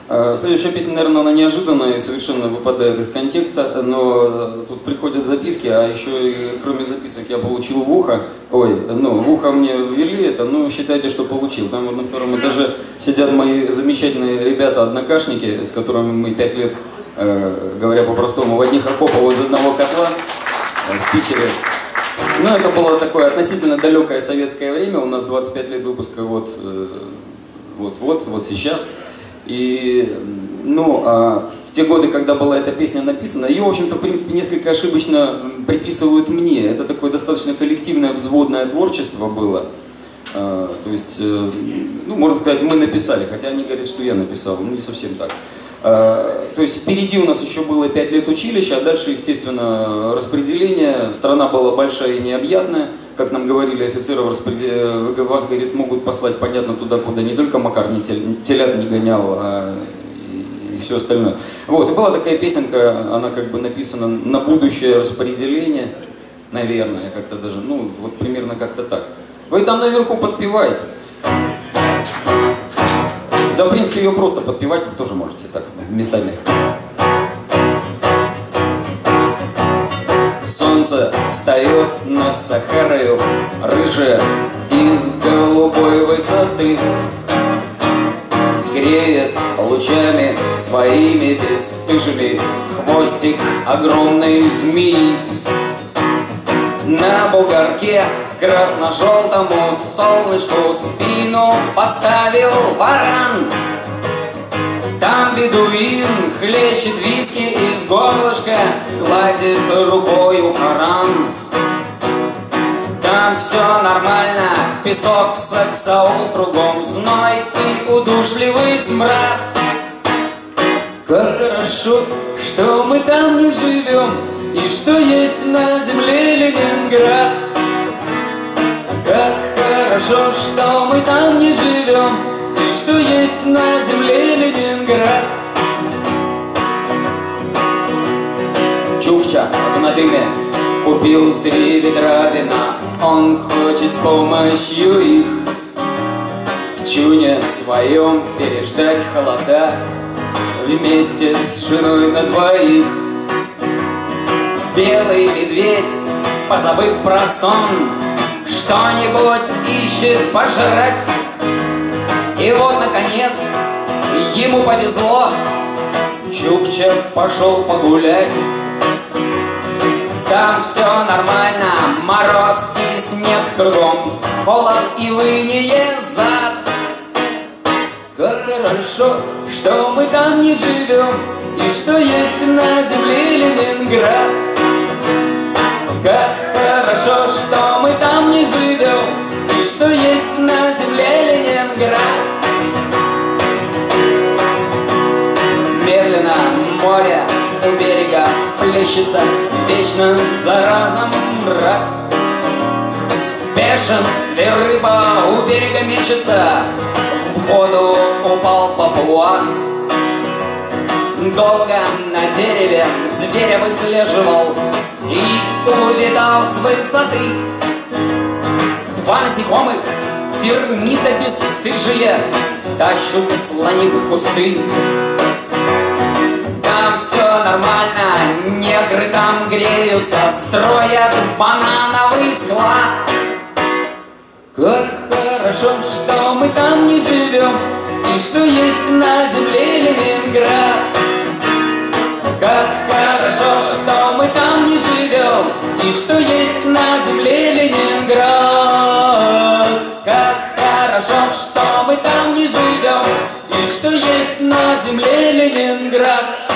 Следующая песня, наверное, она неожиданная и совершенно выпадает из контекста, но тут приходят записки, а еще и кроме записок я получил в ухо. В ухо мне ввели это, считайте, что получил. Там вот на втором этаже сидят мои замечательные ребята-однокашники, с которыми мы 5 лет, говоря по-простому, в одних окопах из одного котла в Питере. Это было такое относительно далекое советское время, у нас 25 лет выпуска вот сейчас. И, в те годы, когда была эта песня написана, ее, в общем-то, в принципе, несколько ошибочно приписывают мне. Это такое достаточно коллективное взводное творчество было. То есть, можно сказать, мы написали, хотя они говорят, что я написал, не совсем так. То есть впереди у нас еще было 5 лет училища, а дальше, естественно, распределение. Страна была большая и необъятная. Как нам говорили офицеры, вас, говорит, могут послать, понятно, туда, куда не только Макар телят не гонял, а и все остальное. И была такая песенка, она как бы написана на будущее распределение, наверное, как-то даже, примерно как-то так. Вы там наверху подпеваете. Да, в принципе, ее просто подпевать вы тоже можете так, местами. Солнце встает над Сахарою, рыжее из голубой высоты, греет лучами своими бесстыжими хвостик огромной змеи. На бугорке красно-желтому солнышку спину подставил варан. Там бедуин хлещет виски из горлышка, гладит рукою Коран. Там все нормально, песок, саксаул, кругом зной и удушливый смрад. Как хорошо, что мы там не живем, и что есть на земле Ленинград. Как хорошо, что мы там не живем, и что есть на земле Ленинград. Чукча в надыме купил 3 ведра вина, он хочет с помощью их в чуне своем переждать холода вместе с женой на двоих. Белый медведь, позабыв про сон, что-нибудь ищет пожрать. И вот, наконец, ему повезло, Чукча пошел погулять. Там все нормально, мороз и снег кругом, холод и выние зад. Как хорошо, что мы там не живем, и что есть на земле Ленинград. Как хорошо, что мы там не живем, и что есть на земле Ленинград. Медленно море у берега плещется, вечно за разом раз. В бешенстве рыба у берега мечется, в воду упал папуас. Долго на дереве зверя выслеживал и увидал с высоты 2 насекомых, термита бесстыжие, тащут слоних в кусты. Там все нормально, негры там греются, строят банановый склад. Как хорошо, что мы там не живем, и что есть на земле Ленинград. Как хорошо, что мы там не живем, и что есть на земле Ленинград. Как хорошо, что мы там не живем, и что есть на земле Ленинград.